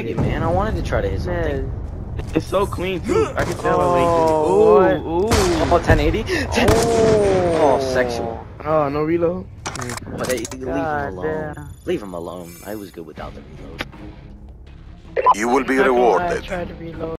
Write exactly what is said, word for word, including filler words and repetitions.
lag it, man. I wanted to try to hit something. Man. It's so clean too. I can tell. Oh, Like, ooh, ooh. Oh, ten eighty. Oh, Oh, sexual. Oh, no reload. But hey, leave him God alone. damn. Leave him alone. I was good without the reload. You will be Not gonna lie, I rewarded. tried to reload.